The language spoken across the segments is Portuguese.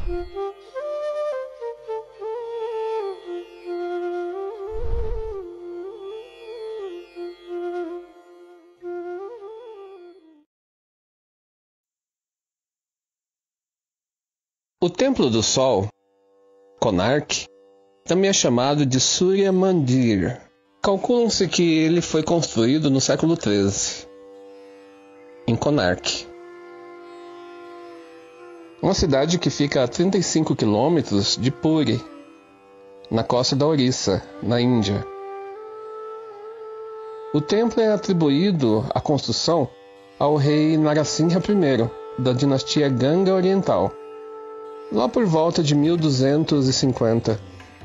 O Templo do Sol, Konark, também é chamado de Surya Mandir. Calculam-se que ele foi construído no século XIII, em Konark, uma cidade que fica a 35 quilômetros de Puri, na costa da Orissa, na Índia. O templo é atribuído a construção ao rei Narasimha I, da dinastia Ganga Oriental, lá por volta de 1250.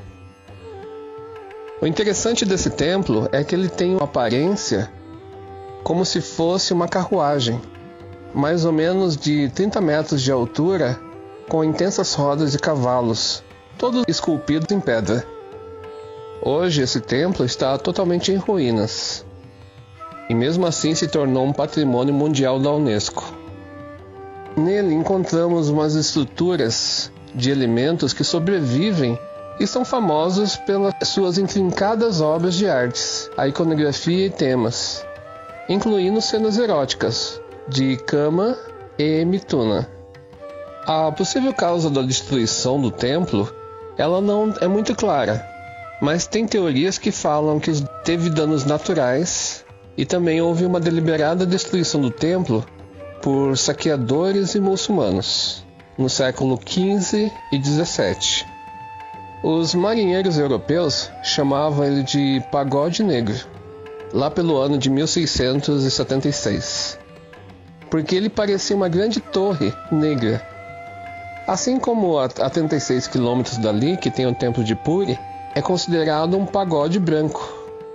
O interessante desse templo é que ele tem uma aparência como se fosse uma carruagem, mais ou menos de 30 metros de altura, com intensas rodas de cavalos, todos esculpidos em pedra. Hoje esse templo está totalmente em ruínas, e mesmo assim se tornou um patrimônio mundial da Unesco. Nele encontramos umas estruturas de elementos que sobrevivem e são famosos pelas suas intrincadas obras de artes, a iconografia e temas, incluindo cenas eróticas, de Kama e Mithuna. A possível causa da destruição do templo, ela não é muito clara, mas tem teorias que falam que teve danos naturais e também houve uma deliberada destruição do templo por saqueadores e muçulmanos, no século XV e XVII. Os marinheiros europeus chamavam ele de Pagode Negro, lá pelo ano de 1676, porque ele parecia uma grande torre negra. Assim como a 36 quilômetros dali, que tem o templo de Puri, é considerado um pagode branco.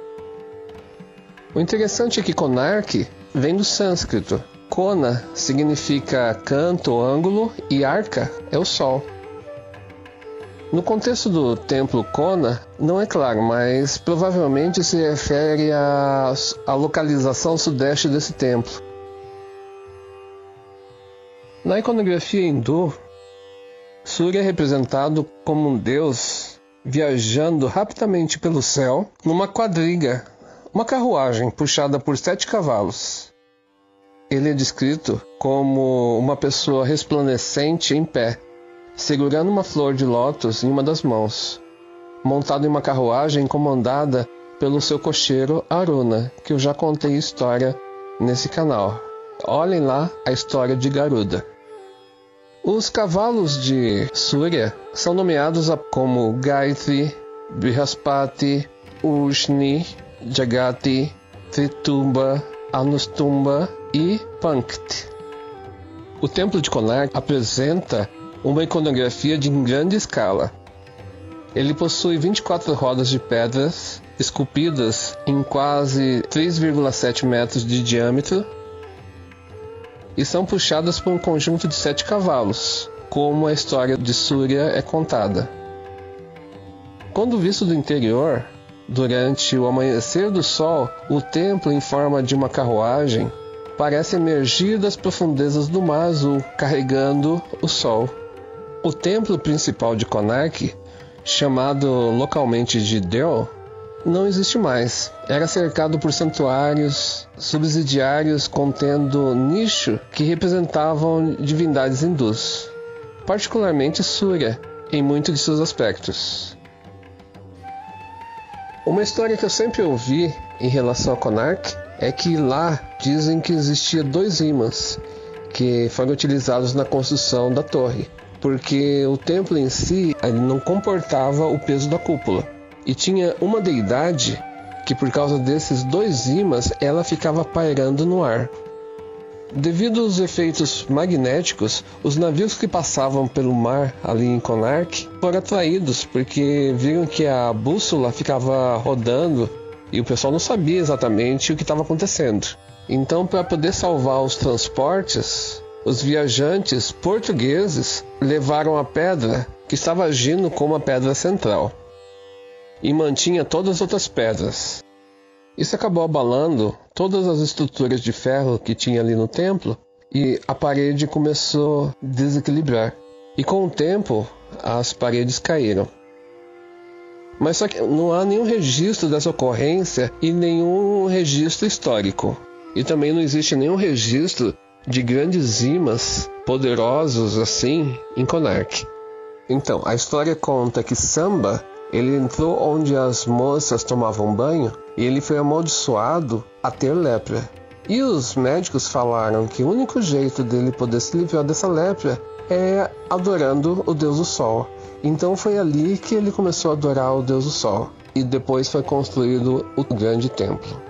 O interessante é que Konark vem do sânscrito. Kona significa canto ou ângulo e Arka é o sol. No contexto do templo Kona, não é claro, mas provavelmente se refere à localização sudeste desse templo. Na iconografia hindu, Surya é representado como um deus viajando rapidamente pelo céu numa quadriga, uma carruagem puxada por 7 cavalos. Ele é descrito como uma pessoa resplandecente em pé, segurando uma flor de lótus em uma das mãos, montado em uma carruagem comandada pelo seu cocheiro Aruna, que eu já contei história nesse canal. Olhem lá a história de Garuda. Os cavalos de Surya são nomeados como Gayatri, Brihaspati, Ushni, Jagati, Tritumba, Anustumba e Pankti. O templo de Konark apresenta uma iconografia de grande escala. Ele possui 24 rodas de pedras esculpidas em quase 3,7 metros de diâmetro e são puxadas por um conjunto de 7 cavalos, como a história de Surya é contada. Quando visto do interior, durante o amanhecer do sol, o templo em forma de uma carruagem parece emergir das profundezas do mar azul, carregando o sol. O templo principal de Konark, chamado localmente de Deo, não existe mais. Era cercado por santuários subsidiários contendo nicho que representavam divindades hindus, particularmente Surya, em muitos de seus aspectos. Uma história que eu sempre ouvi em relação a Konark é que lá dizem que existia 2 ímãs que foram utilizados na construção da torre, porque o templo em si ele não comportava o peso da cúpula, e tinha uma deidade que por causa desses 2 ímãs ela ficava pairando no ar. Devido aos efeitos magnéticos, os navios que passavam pelo mar ali em Konark foram atraídos porque viram que a bússola ficava rodando e o pessoal não sabia exatamente o que estava acontecendo. Então, para poder salvar os transportes, os viajantes portugueses levaram a pedra que estava agindo como a pedra central e mantinha todas as outras pedras. Isso acabou abalando todas as estruturas de ferro que tinha ali no templo e a parede começou a desequilibrar. E com o tempo, as paredes caíram. Mas só que não há nenhum registro dessa ocorrência e nenhum registro histórico. E também não existe nenhum registro de grandes imãs poderosos assim em Konark. Então, a história conta que Samba, ele entrou onde as moças tomavam banho e ele foi amaldiçoado a ter lepra. E os médicos falaram que o único jeito dele poder se livrar dessa lepra é adorando o Deus do Sol. Então foi ali que ele começou a adorar o Deus do Sol. E depois foi construído o grande templo.